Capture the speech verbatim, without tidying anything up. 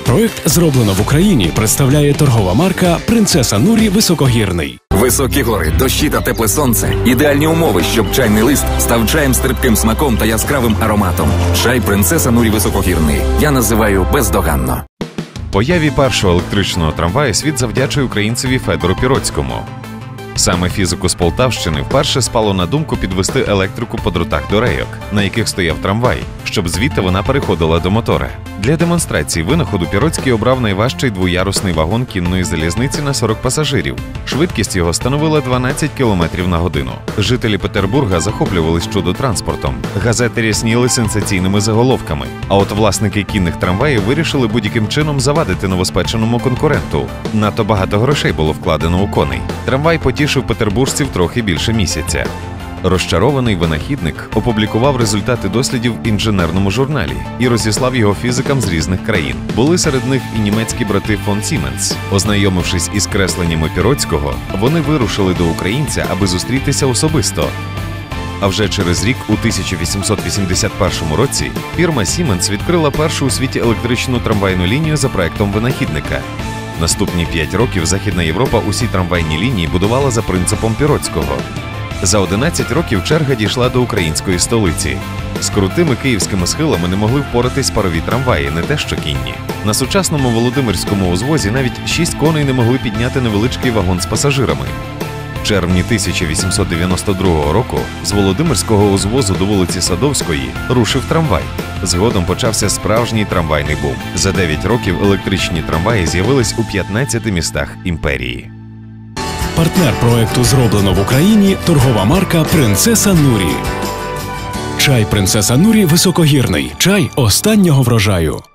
Проект «Зроблено в Україні» представляє торгова марка «Принцеса Нурі Високогірний». Високі гори, дощі та тепле сонце – ідеальні умови, щоб чайний лист став чаєм з терпким смаком та яскравим ароматом. Чай «Принцеса Нурі Високогірний» я називаю бездоганно. Появі першого електричного трамваю світ завдячує українцеві Федору Піроцькому. Саме фізику з Полтавщини вперше спало на думку підвести електрику по дротах до рейок, на яких стояв трамвай, щоб звідти вона переходила до мотора. Для демонстрації винаходу Піроцький обрав найважчий двоярусний вагон кінної залізниці на сорок пасажирів. Швидкість його становила дванадцять кілометрів на годину. Жителі Петербурга захоплювались чудо-транспортом. Газети рясніли сенсаційними заголовками. А от власники кінних трамваїв вирішили будь-яким чином завадити новоспеченому конкуренту. Надто багато грошей було вкладено у коней. Трамвай потішив петербуржців трохи більше місяця. Розчарований винахідник опублікував результати дослідів в інженерному журналі і розіслав його фізикам з різних країн. Були серед них і німецькі брати фон Сіменс. Ознайомившись із кресленнями Піроцького, вони вирушили до українця, аби зустрітися особисто. А вже через рік, у тисяча вісімсот вісімдесят першому році, фірма Сіменс відкрила першу у світі електричну трамвайну лінію за проектом винахідника. Наступні п'ять років Західна Європа усі трамвайні лінії будувала за принципом Піроцького. За одинадцять років черга дійшла до української столиці. З крутими київськими схилами не могли впоратись парові трамваї, не те що кінні. На сучасному Володимирському узвозі навіть шість коней не могли підняти невеличкий вагон з пасажирами. В червні тисяча вісімсот дев'яносто другого року з Володимирського узвозу до вулиці Садовської рушив трамвай. Згодом почався справжній трамвайний бум. За дев'ять років електричні трамваї з'явились у п'ятнадцяти містах імперії. Партнер проекту «Зроблено в Україні» – торгова марка «Принцеса Нурі». Чай «Принцеса Нурі Високогірний» – чай останнього врожаю.